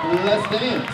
Let's dance.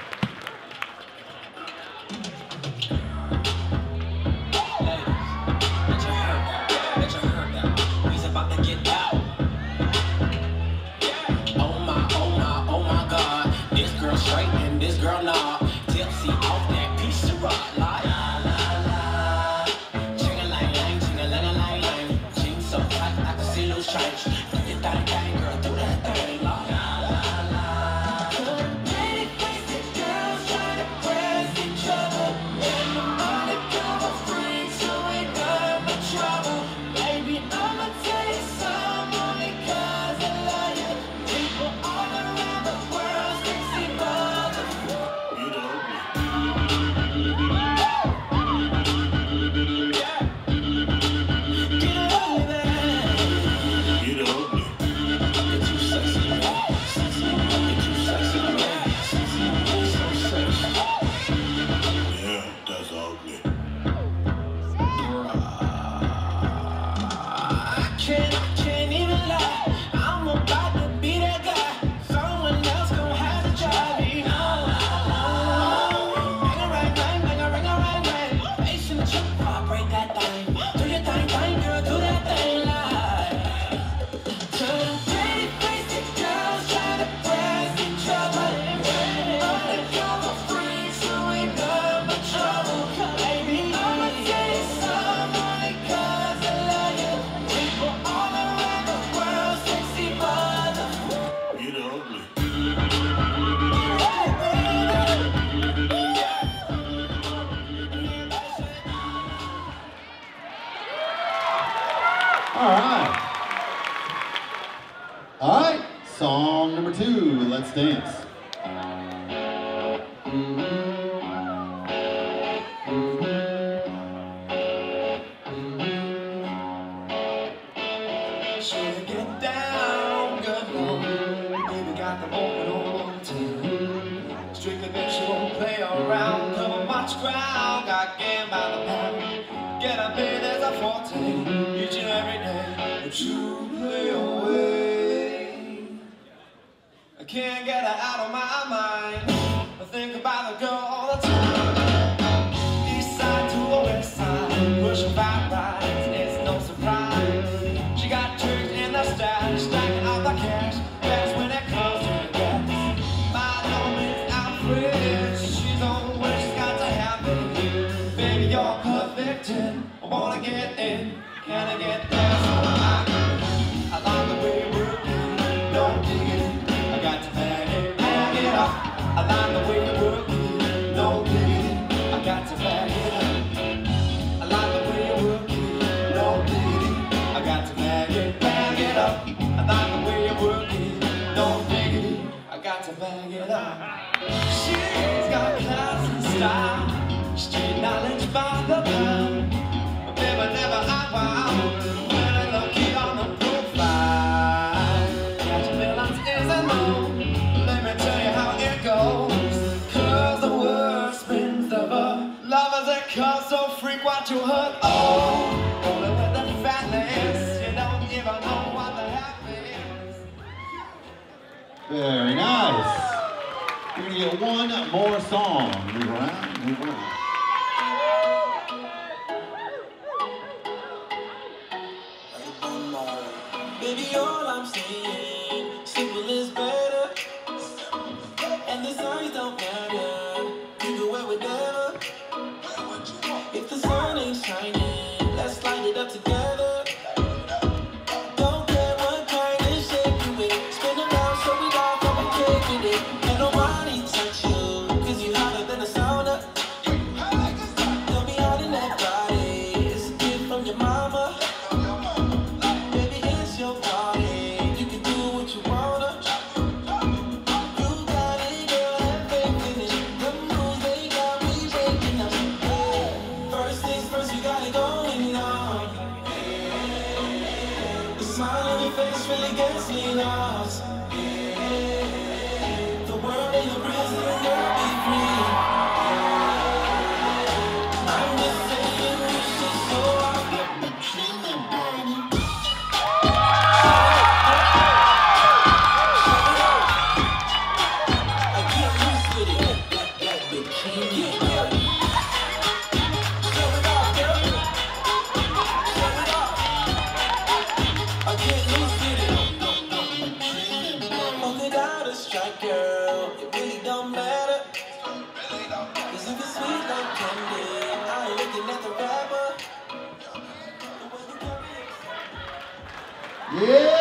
All right, song number 2, let's dance. Should get down, good Lord. Baby got the open on till. Strictly bitch, she won't play around. Cover much ground, got game by the pound. Get up here, there's a forte. Each and every day, but you play away. I can't get her out of my mind. I think about the girl all the time. East side to the west side, pushing back rides, it's no surprise. She got tricks in the stash, stacking out the cash. That's when it comes to the gas. My name is Alfred, she's on where she's got to have it. Baby, you're perfect 10. I wanna get in, can I get there? I like the way you work it, don't dig it. I got to bag it up. I like the way you work it, don't dig it. I got to bag it up. I like the way you work it, don't dig it. I got to bag it up. I like the way you work it, don't dig it. I got to bag it up. She's got class and style, street knowledge by the pound. Never, never I wow. Very lucky on the profile. Catch villains is a no. Let me tell you how it goes. Cause the world spins the book. Lovers that cause so freak what you heard. Oh, don't look at the fatness. You don't even know what the happiness. Very nice. We're gonna get one more song. Move around, move around. Baby, all I'm saying, simple is better. And the signs don't matter. You can wear whatever. If the sun ain't shining, let's light it up together. Don't care what kind of shape you in. Spin around so we got from a cake in it. And nobody touch you, cause you hotter than a sauna. Yeah.